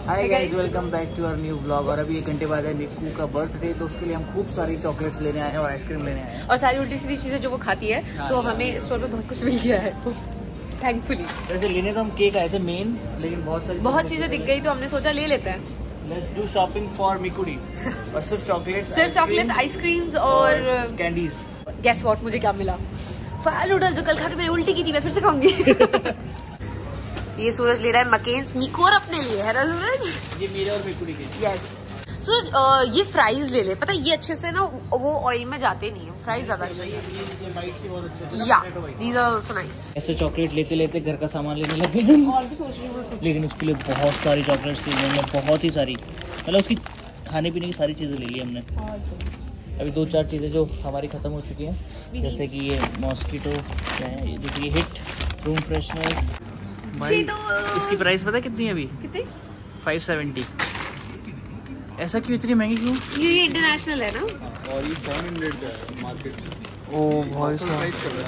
Hi guys, welcome back to our new vlog. और अभी 1 घंटे बाद है निक्कू का बर्थडे, तो उसके लिए हम खूब सारी चॉकलेट्स लेने आए हैं और आइसक्रीम लेने आए हैं और सारी उल्टी सीधी चीजें जो वो खाती है। तो हमें स्टोर पे बहुत कुछ मिल गया है थैंकफुली। वैसे लेने तो हम केक आए थे मेन, लेकिन बहुत चीजें दिख गई तो हमने सोचा ले लेते हैं। Let's do shopping for Mikudi. और सिर्फ चॉकलेट्स, आइसक्रीम्स और कैंडीज। गेस व्हाट, मुझे क्या मिला? फायर नूडल, जो कल खा के मैंने उल्टी की थी, मैं फिर से खाऊंगी। ये सूरज ले रहा है मकेन्स मीकू और अपने लिए, है ना सूरज? ये मेरे और मिकुडी के। यस सूरज, ये फ्राइज ले ले। पता है ये अच्छे से ना वो ऑयल में जाते नहीं है, फ्राइज ज्यादा अच्छे हैं। या दीज आर आल्सो नाइस। ऐसे चॉकलेट लेते लेते घर का सामान लेने लग गए। और भी सोच रही हूँ, लेकिन उसके लिए बहुत सारी चॉकलेट्स ली हमने, बहुत ही सारी। मतलब उसकी खाने पीने की सारी चीज़ें ले ली हमने। अभी 2-4 चीज़ें जो हमारी ख़त्म हो चुकी हैं, जैसे कि ये मॉस्किटो क्या है, जैसे कि हिट रूम फ्रेशनर। भाई इसकी प्राइस पता है कितनी है अभी? कितनी? 570। ऐसा क्यों, इतनी महंगी क्यों? ये इंटरनेशनल है ना। और ये 700 का है मार्केट में। ओ भाई साहब।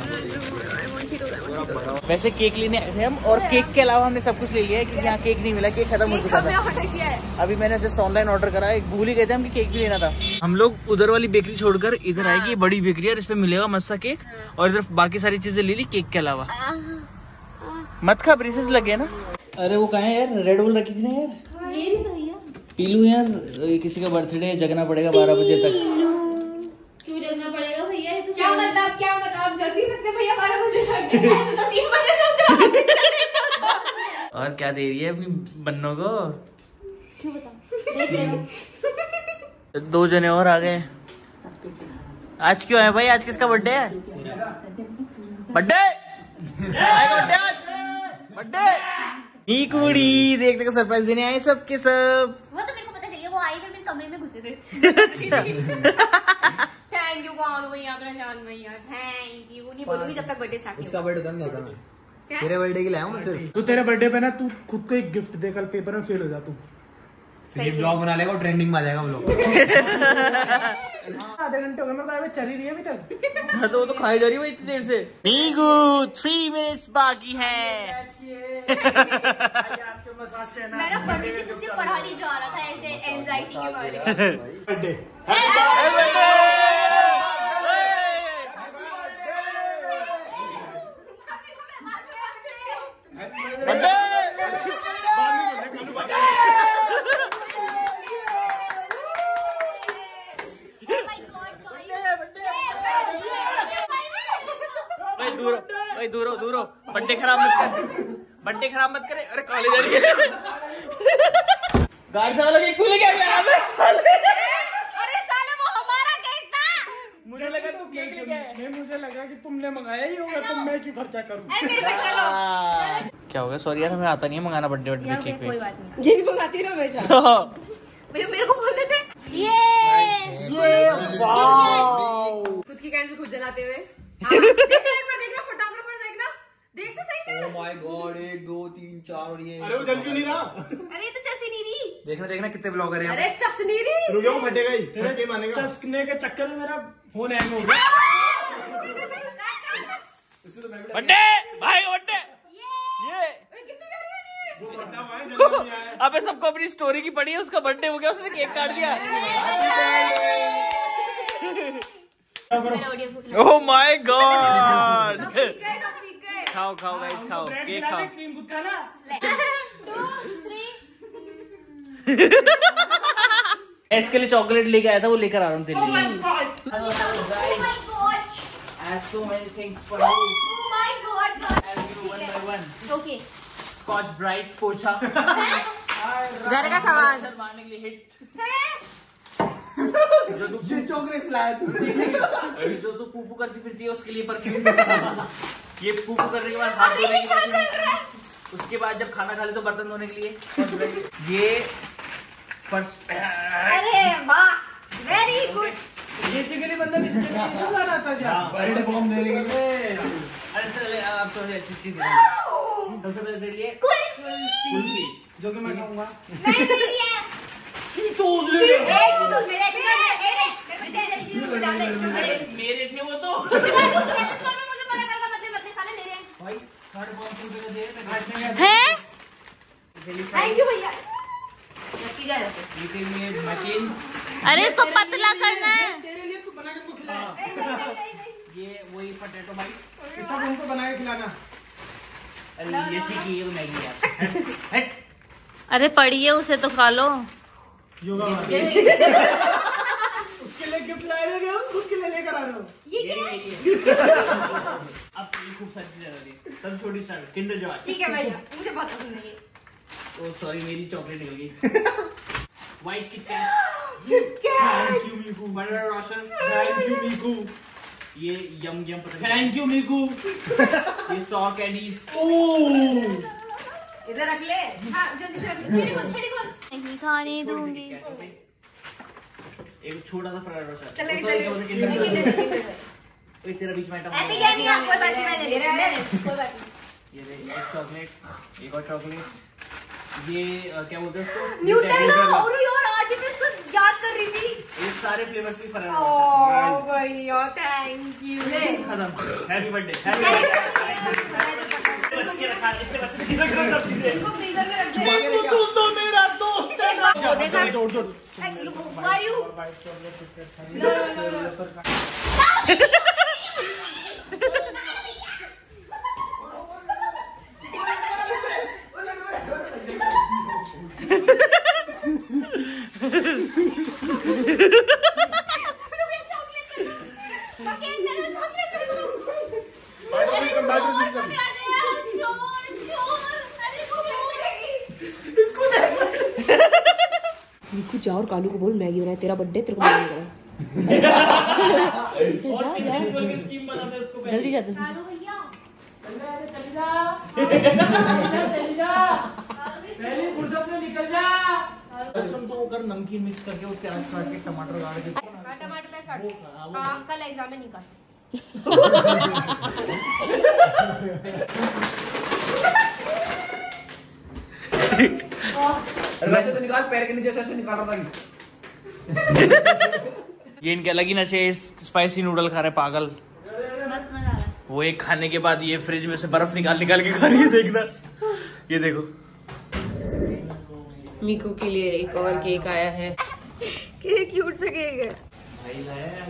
वैसे केक लेने आए थे हम, और केक के अलावा हमने सब कुछ ले लिया है क्योंकि यहाँ केक नहीं मिला, केक खत्म हो चुका था। ऑर्डर किया है अभी मैंने जस्ट ऑनलाइन ऑर्डर करा है। भूल ही गए थे हम कि केक भी लेना था। हम लोग उधर वाली बेकरी छोड़कर इधर आएगी, बड़ी बेकरी है और इस पे मिलेगा मस्सा केक। और इधर बाकी सारी चीजें ले ली केक के अलावा। मत खा, ब्रेसेस लगे ना। अरे वो कहाँ है यार, रेड बुल रखी थी ना यार। ये भी तो भैया पीलू यार, किसी का बर्थडे जगना पड़ेगा 12 बजे तक। क्यों जगना पड़ेगा भैया? ये तो क्या मतलब आप जग नहीं सकते भैया 12 बजे तक? ऐसे तो 3 बजे से और क्या दे रही है अपनी बन्नों को? क्यों बताओ? 2 जने और आ गए। आज क्यों है भाई? आज किसका बर्थडे है? बर्थडे कुड़ी देखने को सरप्राइज देने आए सबके सब। वो तो मेरे को पता चलिए, वो आई थे मेरे कमरे में घुसे थे। थैंक यू कौन भैया, प्रशांत भैया, थैंक यू। नहीं बोलूंगी जब तक बर्थडे स्टार्ट। इसका बर्थडे नहीं था मैं, तेरे बर्थडे के लिए आया हूं सिर्फ। तू तेरे बर्थडे पे ना तू खुद को एक गिफ्ट दे, कल पेपर में फेल हो जा तू। फिर ब्लॉग बना लेगा और ट्रेंडिंग में आ जाएगा ब्लॉग। आधे घंटे हो गए मेरे को, चल ही रही है अभी तक। हाँ तो वो तो खाई जा रही है इतनी देर से। मीगू 3 मिनट्स बाकी है। मेरा पंडित जी मुझसे पढ़ा नहीं जा रहा था ऐसे एंजाइटी के बारे में। बर्थडे दूर हो। बर्थडे खराब मत करे। अरे कॉलेज जा रही है। गाड़ी से वाला केक तू लेके आया? अबे साले, अरे साले वो हमारा केक था। मुझे लगा तू केक लेके आया। मुझे लगा कि तुमने मंगाया ही होगा, तो मैं क्यों खर्चा करूं? क्या हो गया? सॉरी यार, हमें आता नहीं है मंगाना बर्थडे केक। कोई बात नहीं, ये भी मंगाती है ना हमेशा। मेरे को बोल देते खुद की कैंडल खुद जलाते हुए। देखना फोटोग्राफर, देखना देख तो सही तेरा। ओह माय गॉड, 1 2 3 4 और ये। अरे वो जल क्यों नहीं रहा? अरे ये तो चसी नहीं रही। देखना कितने ब्लॉगर हैं। अरे चसनी रही। रुको, वो फटेगा ही। तेरे मानेगा चस्कने के चक्कर में मेरा फोन हैंग हो गया। बर्थडे भाई का बर्थडे। ये अबे सबको अपनी स्टोरी की पड़ी है, उसका बर्थडे हो गया, उसने केक काट दिया। Oh my god. खाओ गाइस, खाओ केक खाओ। क्रीम खुद खाना। 2 3 इसके लिए चॉकलेट लेके आया था, वो लेकर आ रहा हूँ तेरे लिए। Oh my god. I have so many things for you. Oh my god. I'll give you one by one. Okay. Scotch Brite पोछा। घर का सामान मारने के लिए हिट। ये चॉकलेट लाया तू। जो तू पूपू करती फिरती है उसके लिए परफ्यूम। ये पूपू करने के बाद हाथ धोने के लिए, उसके बाद जब खाना खा ले तो बर्तन धोने के लिए। ये फर्स्ट। अरे वाह, वेरी गुड। बेसिकली मतलब इसके लिए सब आ रहा था क्या? बर्थडे बॉम्ब देने के लिए। अरे चल अब तो अच्छी चीज है। सबसे पहले तेरे लिए कुल्फी, जो कि मैं खाऊंगा। नहीं तो ये चीटोस ले। मेरे थे वो तो। मुझे मना करना, बदले बदले साले मेरे हैं। भाई 550 रुपए का दे। हैं? थैंक यू भैया। जाए इसी लिए मशीन अरे इसको पतला करना है। तेरे लिए तू बना के तुमको खिलाया। ये वही पोटैटो बाइट। ये सब हमको बना के खिलाना। अरे ये सीखी ये मैगी यार। हट। अरे पढ़िए उसे तो खा लो। योगा उसके लिए गिफ्ट लाए रहे हो, उसके लिए लेकर आ रहे हो। ये क्या है? अब ये खूब सारी चीजें आ रही है। तब छोटी स्टार्ट किंडर जॉय। ठीक है भैया, मुझे बहुत पसंद है ये। ओ सॉरी मेरी चॉकलेट निकल गई। White Kit Kat. Thank you Miku. Butter रोशन। Thank you Miku. ये यम पता थैंक यू मीकू। ये सॉ कैंडीज। ओह इधर रख ले। हाँ जल्दी से रख ले। मेरी कौन? नहीं खाने दूंगी। एक छोटा सा फरार रोशन। चल तेरा बीच में आइटम। हैप्पी गेमिंग आपको बात नहीं मैंने ले रहा है कोई बात नहीं। ये एक चॉकलेट, एक और चॉकलेट। ये क्या बोलते हैं उसको? न्यूटेला। और यार आज मैं इसको याद कर रही थी। ये सारे फ्लेवर्स की फरार ओह भैया थैंक यू। ले खत्म। Happy birthday. हैप्पी बच के रखा, इससे बच के रखा सब चीजें। इसको फ्रीजर में रख दे। तू तो मेरा दोस्त है। वो देखा छोड़ छोड़। Why you? No. मीकू जा और कालू को बोल मैगी बनाए, तेरा बर्थडे तेरे को मैगी बनाए। स्कीम बनाते हैं उसको। जल्दी जा हेलो भैया। पहली फुर्सत में निकल जा। लहसुन को कर नमकीन मिक्स करके वो प्याज काट के टमाटर काट के। टमाटर प्याज काट। हाँ कल एग्जाम में नहीं काट। वैसे तो निकाल, पैर के नीचे से ऐसे निकाल रहा था। ये इनके अलग ही नशे, स्पाइसी नूडल खा रहे पागल। मस्त मजा आ रहा है। वो एक खाने के बाद ये फ्रिज में से बर्फ निकाल के खा रही है। देखना ये देखो। मीकू के लिए एक और केक आया है। कितने क्यूट सा केक है। भाई लाया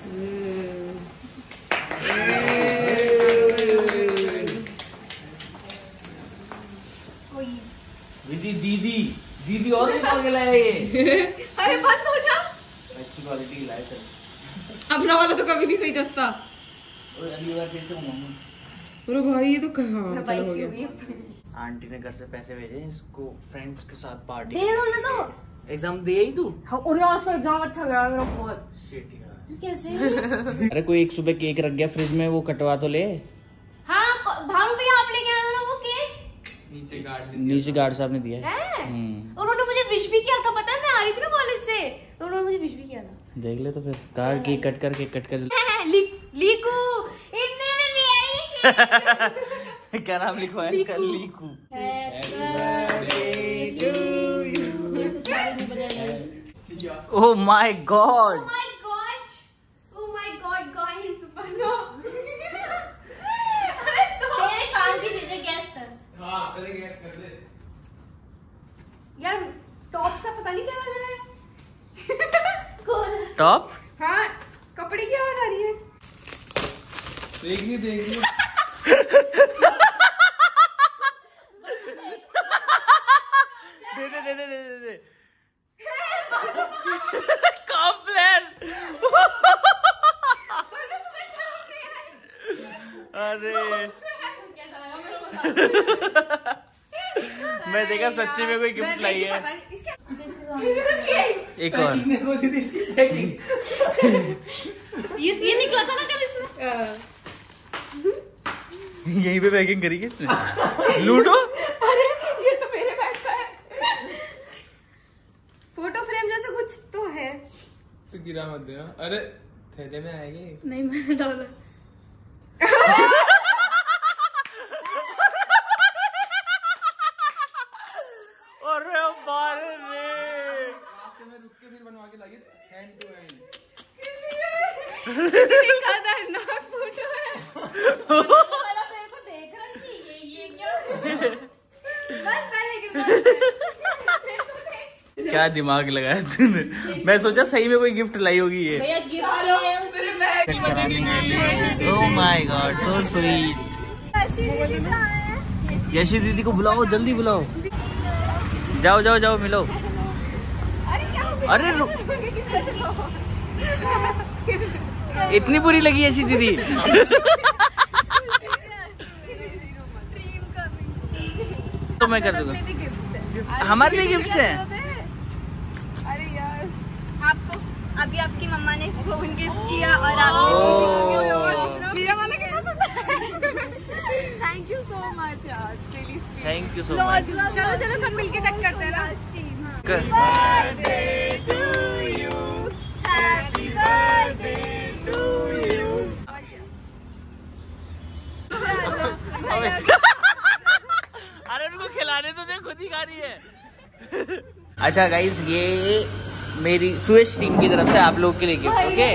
दीदी और निकाल के लाया ये। अरे बंद हो जा। अच्छी क्वालिटी की लाया सर। अपना वाला तो कभी नहीं सही जसता। और अगली बार फिर से मंगाऊंगा। अरे भाई ये तो कहाँ भाई हो सी गया। हुई आंटी ने घर से पैसे भेजे इसको फ्रेंड्स के साथ पार्टी। दे दो ना तो। एग्जाम दे ही तू। हाँ, और यार आज का एग्जाम अच्छा गया मेरा बहुत। Shit यार। कैसे? अरे कोई एक सुबह केक रख गया फ्रिज में, वो कटवा तो ले। हाँ भानु भैया आप लेके आए हो ना वो केक? नीचे गार्ड साहब ने दिया है। है? उन्होंने मुझे विश भी किया था, पता है मैं आ रही थी ना कॉलेज से, तो उन्होंने मुझे विश भी किया था। देख ले तो फिर कार्ड केक कट कर लीकू इतने में ले आई। क्या नाम लिखवाया इसका? Liku. Oh my god. Oh my god guys, बनो। अरे तो तेरे काम की चीजें गैस कर। हाँ पहले गैस कर दे यार टॉप सा पता नहीं क्या लग रहा है। टॉप। हाँ कपड़े की आवाज आ रही है। देखनी देखनी दे कॉम्प्लेन। अरे मैं देखा सच्ची में कोई गिफ्ट लाई है। एक और ये निकला था ना कल इसमें। यहीं पे पैकिंग करी किसने? लूडो। अरे ये तो मेरे बैग का है। फोटो फ्रेम जैसा कुछ तो है। तो गिरा मत देना। अरे थैले में आएगी। नहीं मैंने डाला। अरे बारे रे। रास्ते में रुक के फिर बनवा के लाइए हैंड टू हैंड। खतरनाक फोटो है। वाला मेरे को देख रहा थी ये क्या? बस मैं लेकिन क्या दिमाग लगाया तूने। मैं सोचा सही में कोई गिफ्ट लाई होगी ये। भैया gift. Oh my god, so sweet. Yashi दीदी को बुलाओ, जल्दी बुलाओ। जाओ जाओ जाओ, मिलो। अरे इतनी बुरी लगी यशी दीदी। तो मैं कर दूंगा, हमारे लिए गिफ्ट है। अरे यार, आपको अभी आपकी मम्मा ने फोन गिफ्ट किया और आपने मेरा वाला कितना सुंदर है। थैंक यू सो मच यार, really sweet. Thank you so much. चलो चलो सब मिलके कट करते हैं ना। अरे उनको खिलाने तो दे, खुद ही खा रही है। अच्छा गाइस, ये मेरी सुयश टीम की तरफ से आप लोग के लिए गिफ्ट। ओके,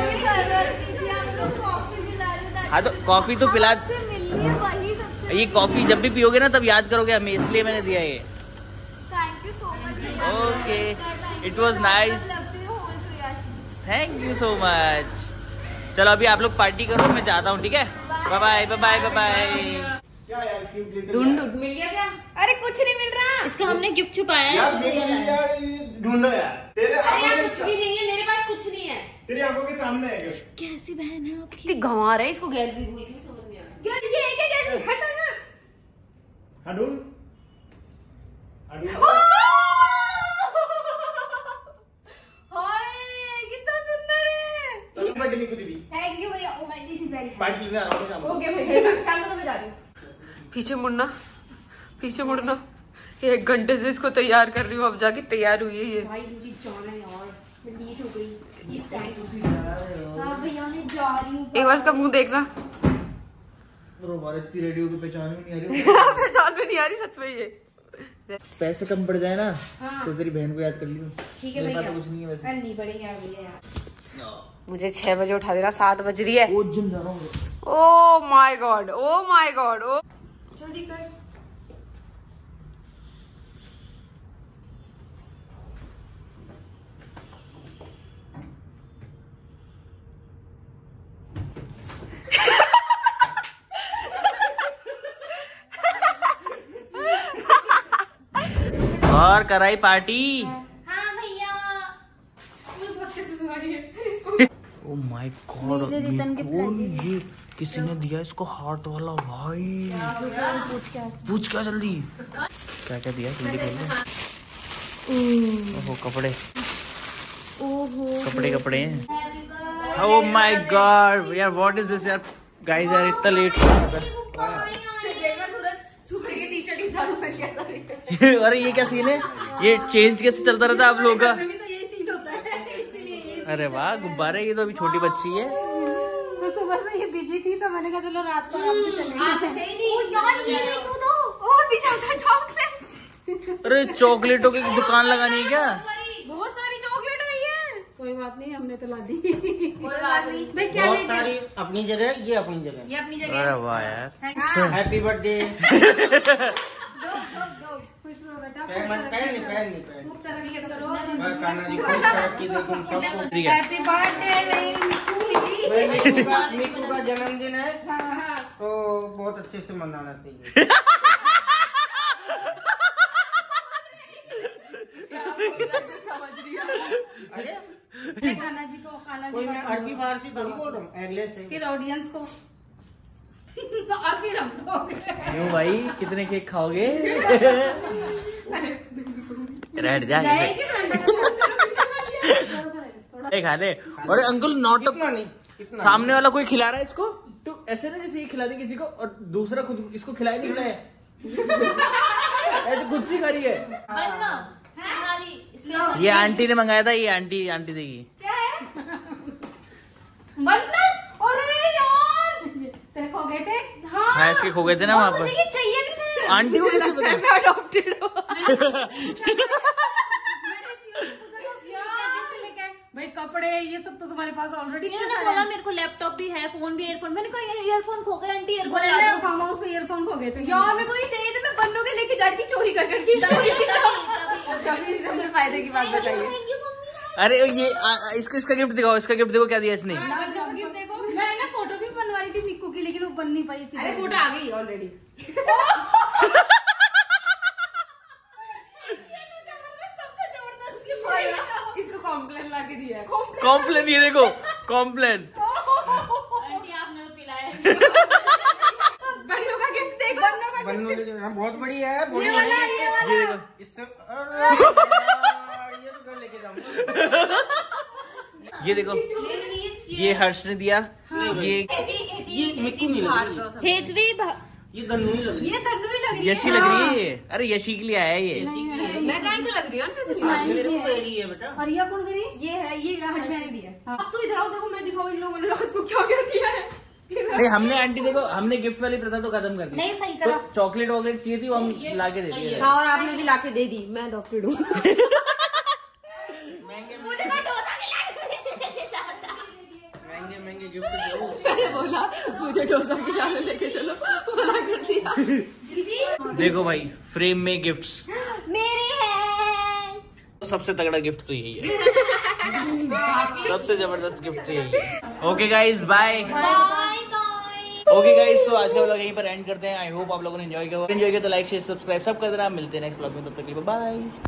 हाँ तो कॉफी तो पिला। ये कॉफी जब भी पियोगे ना तब याद करोगे हमें, इसलिए मैंने दिया ये। Thank you so much. Okay, it was nice. Thank you so much. चलो अभी आप लोग पार्टी करो, मैं जाता हूँ, ठीक है? Bye bye bye bye bye. ढूंढ मिल गया क्या? अरे कुछ नहीं मिल रहा। इसका हमने गिफ्ट छुपाया है। ढूंढो यार, तेरे अरे यार कुछ भी नहीं है, मेरे पास कुछ नहीं है। तेरी आंखों के सामने है। कैसी बहन है आपकी? कितनी घुमा रहे इसको, गैलरी बोल के समझ नहीं आ रहा। ये क्या गैलरी, हटो ना। हाँ ढूंढ। हाय कितना सुंदर है। पार्टी नहीं कुछ भी। थैंक यू भैया। Oh my this is very party लेने आ रहा हूँ शाम को। ओके भैया, शाम को तो मैं जा रही हूँ। पीछे मुड़ना, पीछे मुड़ना। 1 घंटे से इसको तैयार कर रही हूँ, अब जाके तैयार हुई है ये। भाई मुझे जाना है यार, मैं लेट हो गई। हाँ भैया मैं जा रही हूँ। एक बार इसका मुंह देखना। इतनी रेडियो की पहचान में नहीं आ रही। पहचान में नहीं आ रही सच में ये। पैसे कम पड़ जाए ना हाँ। तो तेरी बहन को याद कर लियो। ठीक है मेरे पास भैया। तो कुछ नहीं है वैसे। नहीं बढ़ेगा भैया यार। मुझे 6 बजे उठा देना, 7 बज रही है। वो जिम जा रहा हूँ। Oh my God, oh my God, ओ जल्दी कर। और कराई पार्टी। हाँ भैया, मुझे बहुत कैसे सुना रही है। ओ माय गॉड, ये किसी ने दिया इसको हार्ट वाला। भाई पूछ क्या जल्दी, क्या क्या दिया जल्दी बोल। ओहो कपड़े, कपड़े कपड़े हैं। ओ माय गॉड यार, व्हाट इज दिस यार। गाइस यार इतना लेट हो गया। अरे ये क्या सीन है, ये चेंज कैसे चलता रहता है आप लोगों का? अरे वाह गुब्बारे, ये तो अभी छोटी बच्ची है। तो सुबह से ये बिजी थी तो मैंने कहा चलो रात को आराम से चलेंगे। यार ये देखो तो और भी ज्यादा चॉकलेट। अरे चॉकलेटों की दुकान लगानी है क्या? बहुत सारी चॉकलेट आई है। कोई बात नहीं, हमने तो ला दी। कोई बात नहीं। मैं क्या बहुत सारी अपनी जगह, ये अपनी जगह। ये अपनी जगह। अरे वाह यार, हैप्पी बर्थडे। दो खुश रहो बेटा। पैर नहीं खूब तरक्की करो। मैं कान्हा जी खुश तरक्की दे तुम सबको। ठीक है। हैप्पी बर्थडे मीकू का जन्मदिन है तो बहुत अच्छे से मनाना चाहिए। खाना जी को, खाना कोई जी मैं अरबी फारसी थोड़ी बोल रहा हूँ, इंग्लिश है। फिर ऑडियंस को और फिर हम लोग। क्यों भाई, कितने केक खाओगे? रेड जा खा ले। अरे अंकल नौटंक, इतना नहीं, सामने वाला कोई खिला रहा है इसको तो ऐसे ना जैसे ये खिला दे किसी को और दूसरा खुद इसको खिलाए नहीं खिलाए। ऐसे खुद सी खा रही है। ये आंटी ने मंगाया था, ये आंटी देगी। क्या है? OnePlus? अरे यार तेरे खो गए थे। हाँ इसके खो गए थे ना वहाँ पर। मुझे ये चाहिए भी थे। आंटी को कैसे पता? मैं अडॉप्टेड हूँ। भाई कपड़े ये सब तो तुम्हारे पास ऑलरेडी। इन्होंने बोला मेरे को लैपटॉप भी है, फोन भी, ईयरफोन। मैंने कहा ईयरफोन खो गए आंटी, ईयरफोन फार्म हाउस में ईयरफोन खो गए थे। यार मेरे को ये चाहिए थे, मैं बन्नों के लेके जा रही थी चोरी कर करके। कभी हमने फायदे की बात बताइए। अरे ये इसका गिफ्ट दिखाओ, इसका गिफ्ट देखो क्या दिया इसने। गिफ्ट देखो, मैं ना फोटो भी बनवा रही थी मिक्कू की, लेकिन वो बन नहीं पाई थी। अरे फोटो आ गई ऑलरेडी। इसको कॉम्प्लेन ला के दिया है। कॉम्प्लेन, ये देखो कॉम्प्लेन। बन्नू का गिफ्ट देख, बन्नू का बन्नू बहुत बढ़िया है। ये वाला इससे ये तो घर लेके जाऊंगा। ये देखो, ये हर्ष ने दिया। ये मिक्कू नहीं लग रही, हेतवी ये दन्नू ही लग रही है। ये तन्नू ही लग रही है। यशी लग रही है ये। अरे यशी के लिए आया है ये। मैं कहीं तो लग रही हूँ मेरे को लग रही है बेटा। और ये कौन करी? ये है, ये हर्ष मैंने दिया है। अब तो इधर आओ, देखो मैं दिखाऊं इन लोगों ने रात को क्या क्या किया है। नहीं हमने आंटी देखो, हमने गिफ्ट वाली प्रथा तो खत्म कर दी। नहीं सही तो करा। चॉकलेट वॉकलेट चाहिए थी वो हम ला के दे दिए। हाँ, और आपने भी लाके दे दी। मैं डॉक्टर हूँ। महंगे गिफ्ट दो। मैंने बोला मुझे डोसा खिलाने लेके चलो, मना कर दिया। देखो भाई फ्रेम में गिफ्ट्स, मेरे हैं। सबसे तगड़ा गिफ्ट तो यही है। सबसे जबरदस्त गिफ्ट तो यही है। Okay guys bye. Okay guys, तो आज का व्लॉग यहीं पर एंड करते हैं। आई होप आप लोगों ने एंजॉय किया तो लाइक शेयर सब्सक्राइब सब कर देना। मिलते हैं नेक्स्ट व्लॉग में, तब तक के लिए बाय।